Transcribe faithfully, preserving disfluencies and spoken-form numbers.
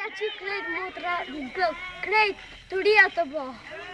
ci cred mutra din plăc, cred Turija to bo.